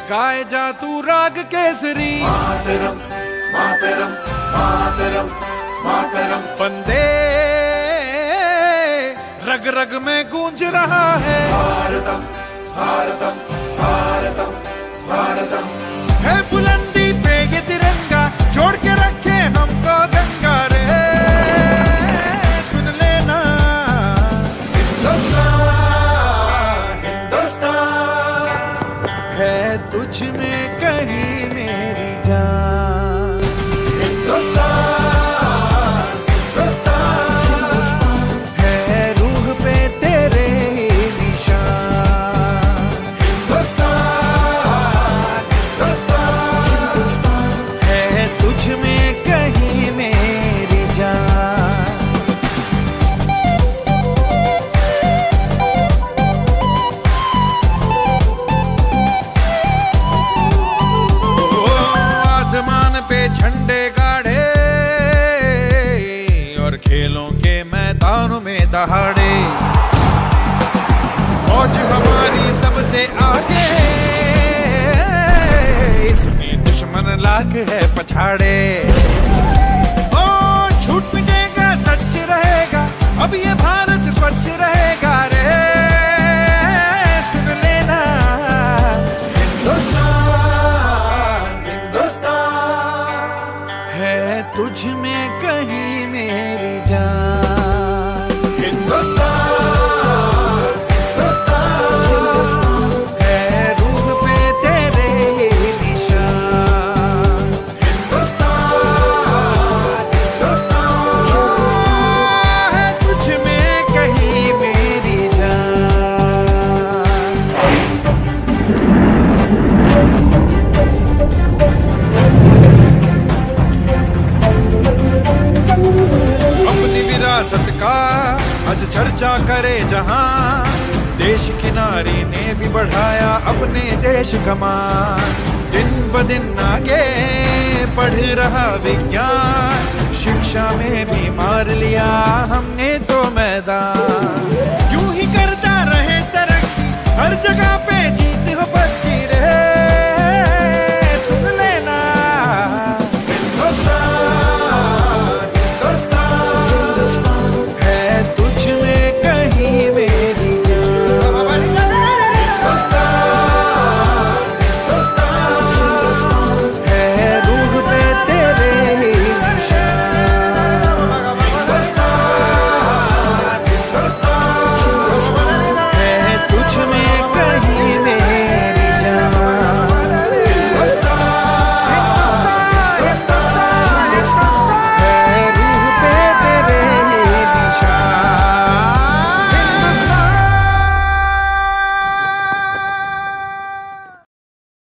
गाए जा तू राग केसरी। मातरम मातरम मातरम मातरम। बंदे रग रग में गूंज रहा है भारतम भारतम भारतम भारतम। है बुलंदी पे ये तिरंगा, छोड़ के रखे हमको गंगा रे। सुन लेना हिंदुस्तान हिंदुस्तान है तुझ में कहीं मेरी जान। हिंदुस्तान हिंदुस्तान है रूह पे तेरे निशान। हिंदुस्तान हिंदुस्तान है तुझ में कहीं मेरी जान। आसमान पे झंडे गाड़े और खेलों के मैदानों में दहाड़े। फौज हमारी सबसे आगे, इसमें दुश्मन लाख है पछाड़े। ओ झूठ मिटेगा सच रहेगा, अब ये भारत स्वच्छ रहेगा रे। सुन लेना हिंदुस्तान हिंदुस्तान है तुझ में कहीं मेरी जान। हिंदुस्तान हिंदुस्तान है रूह पे तेरे निशान। हिंदुस्तान हिंदुस्तान है तुझ में कहीं मेरी जान। अपनी विरासत का आज चर्चा करे जहां, देश की नारी ने भी बढ़ाया अपने देश का मान। दिन ब दिन आगे बढ़ रहा विज्ञान, शिक्षा में भी मार लिया हमने तो मैदान। यूं ही